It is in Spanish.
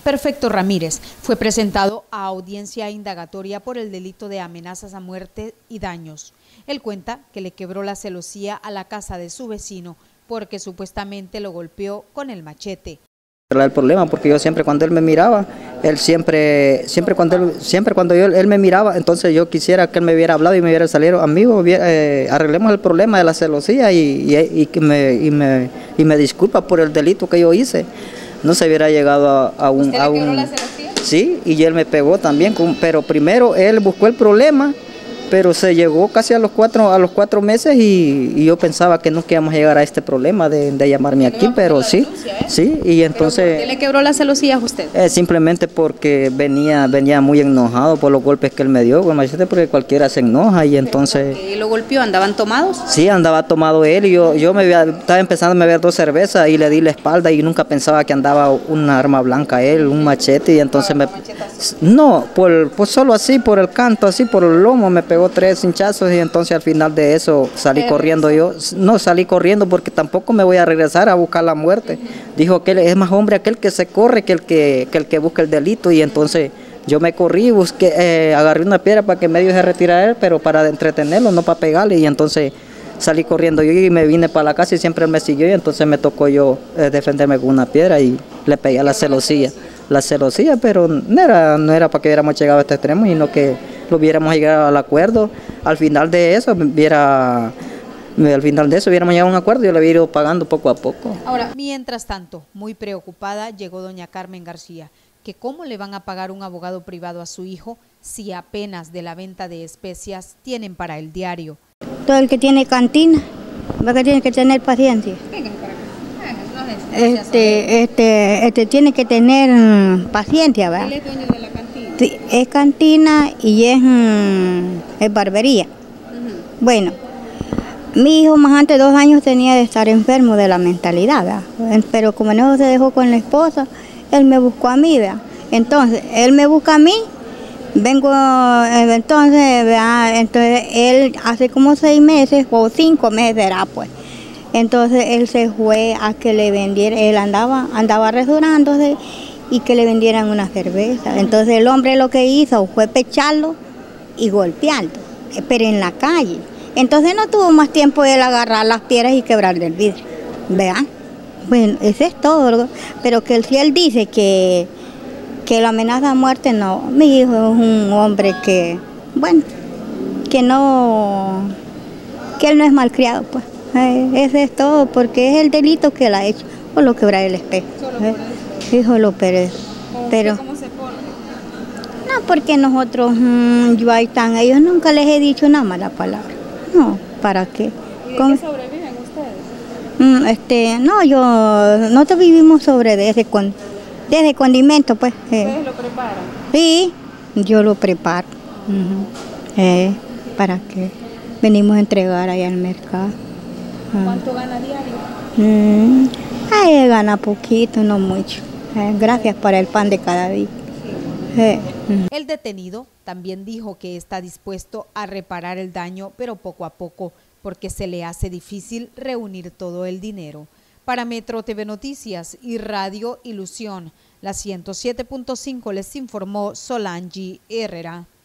Perfecto Ramírez fue presentado a audiencia indagatoria por el delito de amenazas a muerte y daños. Él cuenta que le quebró la celosía a la casa de su vecino porque supuestamente lo golpeó con el machete. Era el problema porque yo siempre cuando él me miraba, él siempre cuando él me miraba, entonces yo quisiera que él me hubiera hablado y me hubiera salido, amigo, arreglemos el problema de la celosía y me disculpa por el delito que yo hice. No se hubiera llegado a un... ¿Usted le quebró la celosía? Sí, y él me pegó también, pero primero él buscó el problema, pero se llegó casi a los 4 meses y yo pensaba que no íbamos a llegar a este problema de llamarme aquí, pero sí, y entonces... ¿Por qué le quebró la celosía a usted? Simplemente porque venía muy enojado por los golpes que él me dio, porque cualquiera se enoja y entonces... ¿Por qué lo golpeó? ¿Andaban tomados? Sí, andaba tomado él y yo estaba empezando a beber 2 cervezas y le di la espalda y nunca pensaba que andaba una arma blanca él, un machete y entonces me... No, pues solo así, por el canto, así por el lomo me pegó 3 hinchazos y entonces al final de eso salí corriendo yo. No, salí corriendo porque tampoco me voy a regresar a buscar la muerte. Dijo que es más hombre aquel que se corre que el que busca el delito y entonces yo me corrí, busqué, agarré una piedra para que medio se retirara él, pero para entretenerlo, no para pegarle y entonces salí corriendo yo y me vine para la casa y siempre él me siguió y entonces me tocó yo defenderme con una piedra y le pegué a la celosía. Pero no era para que hubiéramos llegado a este extremo, sino que lo hubiéramos llegado al acuerdo. Al final de eso hubiéramos llegado a un acuerdo y yo le hubiera ido pagando poco a poco. Ahora, mientras tanto, muy preocupada, llegó doña Carmen García, que cómo le van a pagar un abogado privado a su hijo si apenas de la venta de especias tienen para el diario. Todo el que tiene cantina, va que tiene que tener paciencia. Tiene que tener paciencia, ¿verdad? ¿Él es dueño de la cantina? Sí, es cantina y es barbería. Bueno, mi hijo más antes de 2 años tenía de estar enfermo de la mentalidad, ¿verdad? Pero como no se dejó con la esposa, él me buscó a mí, ¿verdad? Entonces, él me busca a mí, vengo, entonces, ¿verdad? Entonces él hace como 6 meses o 5 meses era pues. Entonces él se fue a que le vendiera, él andaba restaurándose y que le vendieran una cerveza. Entonces el hombre lo que hizo fue pecharlo y golpearlo, pero en la calle. Entonces no tuvo más tiempo él agarrar las piedras y quebrarle el vidrio, ¿vean? Bueno, eso es todo, pero que si él dice que la amenaza a muerte, no. Mi hijo es un hombre que, bueno, que él no es malcriado, pues. Eso es todo, porque es el delito que él ha hecho, por lo quebrar el espejo. Hijo lo Pérez. Pero ¿cómo se pone? no, porque nosotros, ellos nunca les he dicho una mala palabra. No, ¿para qué? ¿Y de qué sobreviven ustedes? Nosotros vivimos desde condimento, pues. ¿Ustedes lo preparan? Sí, yo lo preparo. ¿Para qué? Venimos a entregar allá al mercado. ¿Cuánto gana diario? Gana poquito, no mucho. Gracias para el pan de cada día. El detenido también dijo que está dispuesto a reparar el daño, pero poco a poco, porque se le hace difícil reunir todo el dinero. Para Metro TV Noticias y Radio Ilusión, la 107.5 les informó Solange Herrera.